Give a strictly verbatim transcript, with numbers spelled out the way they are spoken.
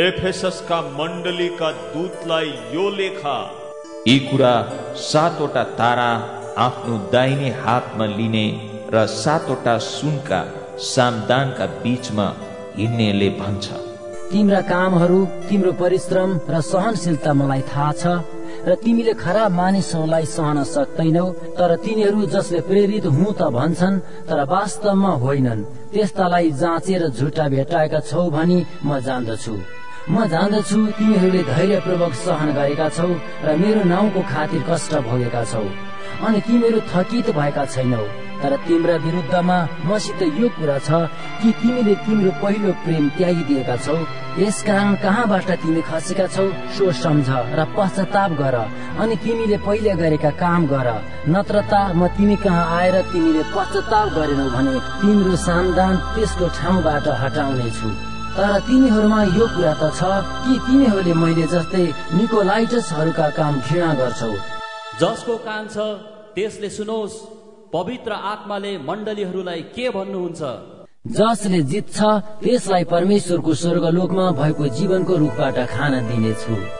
एफेससका मण्डलीका दूतलाई यो लेखा, यी कुरा सातवटा तारा आफ्नो दाहिने हातमा लिने र सातवटा सुनका सामदानका बीचमा हिँड्नेले भन्छ। तिम्रा कामहरू, तिम्रो परिश्रम र सहनशीलता मलाई थाहा छ र तिमीले खराब मानिसहरूलाई सहन सक्दैनौ, तर तिनीहरू जसले प्रेरित हुँ त भन्छन् तर वास्तवमा होइनन्, त्यस्तालाई जाँचेर झुटा भेटाएका छौ भनी म जान्दछु। म जान्दछु तिमीहरूले धैर्यपूर्वक सहन गरेका छौ र मेरो नाउँको खातिर कष्ट भोगेका छौ, अनि तिमीहरू थकित भएका छैनौ। तर तिम्रा विरुद्धमा मसित यो कुरा छ कि तिमीले तिम्रो पहिलो प्रेम त्यागिदिएका छौ। यसकारण कहाँबाट तिमी खसेका छौ सो सम्झ र पश्चाताप गर, अनि तिमीले पहिले गरेका काम गर, नत्र त म तिमी कहाँ आएर तिमीले पश्चाताप गरेनौ भने तिम्रो सामदान त्यसको ठाउँबाट हटाउने छु। तर तिमीहरूमा यो कुरा त छ कि तिमीहरूले मैले जस्तै निकोलाइटसहरूका काम घृणा गर्छौ। जसको कान छ त्यसले सुनोस्, पवित्र आत्माले मण्डलीहरूलाई के भन्नुहुन्छ। जसले जित्छ त्यसलाई परमेश्वरको स्वर्गलोकमा भएको जीवनको रुखबाट खान दिनेछु।